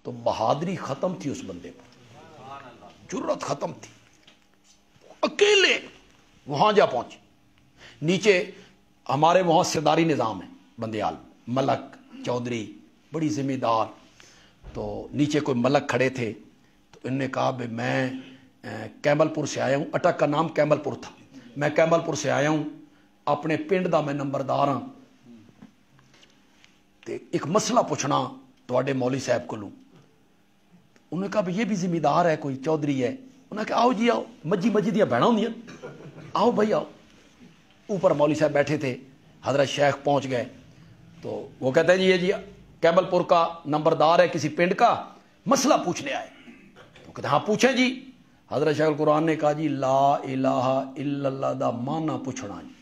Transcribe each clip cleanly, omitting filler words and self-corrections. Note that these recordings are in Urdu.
تو بہادری ختم تھی اس بندے پر، جرت ختم تھی، اکیلے وہاں جا پہنچے۔ نیچے ہمارے وہاں سرداری نظام ہے، بندیال ملک چودھری بڑی ذمہ دار، تو نیچے کوئی ملک کھڑے تھے، تو انہوں نے کہا بھائی میں کیمل پور سے آیا ہوں، اٹک کا نام کیمل پور تھا، میں کیمل پور سے آیا ہوں، اپنے پنڈ دا میں نمبردار ہاں، تے ایک مسئلہ پوچھنا تواڈے مولوی صاحب کو لوں۔ انہوں نے کہا بھائی یہ بھی ذمہ دار ہے، کوئی چودھری ہے۔ انہوں نے کہا آؤ جی آؤ، مجھی دیا بہنا ہوں، آؤ بھائی آؤ۔ اوپر مولوی صاحب بیٹھے تھے، حضرت شیخ پہنچ گئے، تو وہ کہتے ہیں جی یہ جی کیمل پور کا نمبردار ہے کسی پنڈ کا، مسئلہ پوچھنے آئے۔ تو کہتے ہیں ہاں پوچھیں جی۔ حضرت شیخ القرآن نے کہا جی لا الہ الا اللہ دا معنی پوچھنا جی،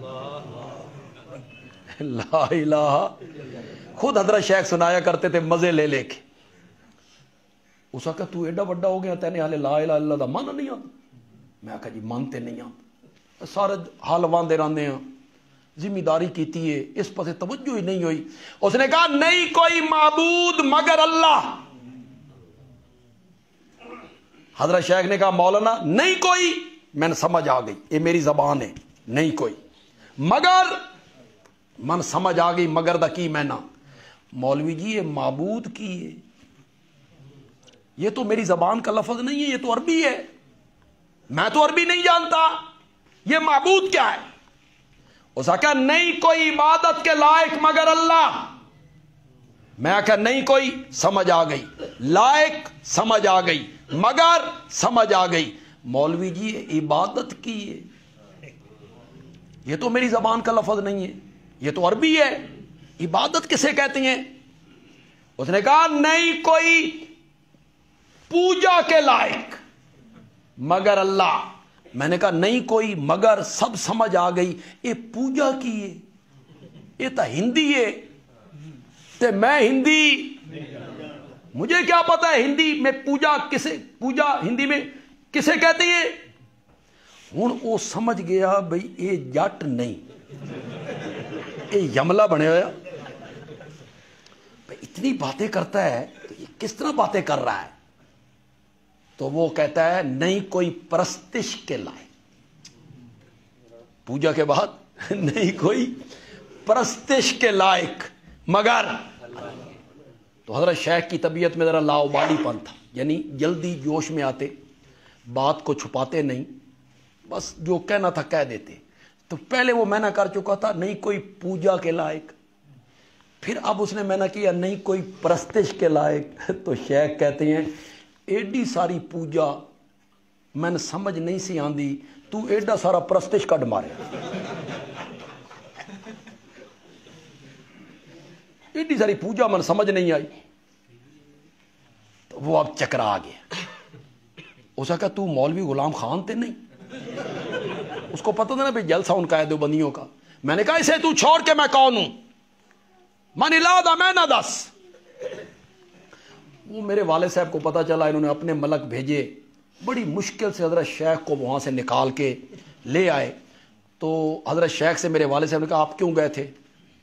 لا الہ، خود حضرت شیخ سنایا کرتے تھے مزے لے لے کے۔ اس کا تو ایڈا بڑا ہو گیا تینے حالے لا الہ الا اللہ دا معنی نہیں آتا؟ میں کہا جی مانتے نہیں آتا، سارے حال واندے رہنے ہیں، ذمہ داری کیتی ہے، اس پاسے توجہ ہی نہیں ہوئی۔ اس نے کہا نہیں کوئی معبود مگر اللہ۔ حضرت شیخ نے کہا مولانا نہیں کوئی، میں نے سمجھ آ گئی، یہ میری زبان ہے، نہیں کوئی، مگر من سمجھ آ گئی، مگر دا کی میں نا مولوی جی یہ معبود کی ہے، یہ تو میری زبان کا لفظ نہیں ہے، یہ تو عربی ہے، میں تو عربی نہیں جانتا، یہ معبود کیا ہے؟ اس نے کہا نہیں کوئی عبادت کے لائق مگر اللہ۔ میں کہا نہیں کوئی، سمجھ آ گئی، لائق سمجھ آ گئی، مگر سمجھ آ گئی، مولوی جی یہ عبادت کی ہے، یہ تو میری زبان کا لفظ نہیں ہے، یہ تو عربی ہے، عبادت کسے کہتے ہیں؟ اس نے کہا نہیں کوئی پوجا کے لائق مگر اللہ۔ میں نے کہا نہیں کوئی مگر، سب سمجھ آ گئی، یہ پوجا کی ہے، یہ تو ہندی ہے، تے میں ہندی، مجھے کیا پتا ہے ہندی میں پوجا کسے، پوجا ہندی میں کسے کہتے ہیں؟ ہوں وہ سمجھ گیا بھئی یہ جٹ نہیں، یہ یملہ بنے ہوا، اتنی باتیں کرتا ہے تو یہ کس طرح باتیں کر رہا ہے؟ تو وہ کہتا ہے نہیں کوئی پرستش کے لائق، پوجا کے بعد نہیں کوئی پرستش کے لائق مگر۔ تو حضرت شیخ کی طبیعت میں ذرا لاؤبالی پن تھا، یعنی جلدی جوش میں آتے، بات کو چھپاتے نہیں، بس جو کہنا تھا کہہ دیتے۔ تو پہلے وہ میں نہ کر چکا تھا نہیں کوئی پوجا کے لائق، پھر اب اس نے میں نہ کیا نہیں کوئی پرستش کے لائق۔ تو شیخ کہتے ہیں ایڈی ساری پوجا میں نے سمجھ نہیں سی آندی، تو ایڈا سارا پرستش کڈ مارے، ایڈی ساری پوجا من سمجھ نہیں آئی۔ تو وہ اب چکرا آ گیا، اس نے کہا تو مولوی غلام خان تے نہیں؟ اس کو پتہ تھا نا بھائی جلسہ ان کا ہے دیوبندیوں کا۔ میں نے کہا اسے تو چھوڑ کے میں کون ہوں، من الا میں نہ دس۔ وہ میرے والد صاحب کو پتہ چلا، انہوں نے اپنے ملک بھیجے، بڑی مشکل سے حضرت شیخ کو وہاں سے نکال کے لے آئے۔ تو حضرت شیخ سے میرے والد صاحب نے کہا آپ کیوں گئے تھے؟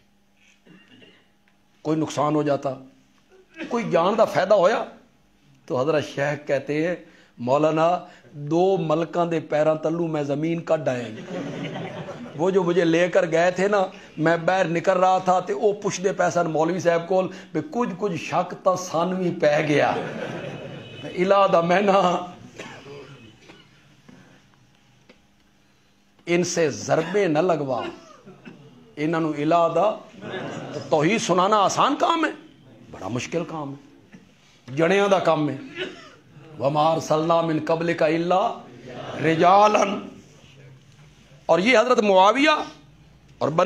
کوئی نقصان ہو جاتا، کوئی جان دا فائدہ ہویا؟ تو حضرت شیخ کہتے ہیں مولانا دو ملکاں دے پیراں تلوں میں زمین کڈ آئے، وہ جو مجھے لے کر گئے تھے نا، میں باہر نکل رہا تھا تے او پوچھدے پیسہ مولوی صاحب کول بھی کچھ شک تا سان بھی پہ گیا، الہ دا میں نا ان سے ضربے نہ لگوا، انہاں نو الہ دا توحید سنانا آسان کام ہے؟ بڑا مشکل کام ہے، جڑیاں دا کام ہے۔ وَمَا أَرْسَلْنَا مِن قَبْلِكَ إِلَّا رِجَالًا۔ اور یہ حضرت معاویہ اور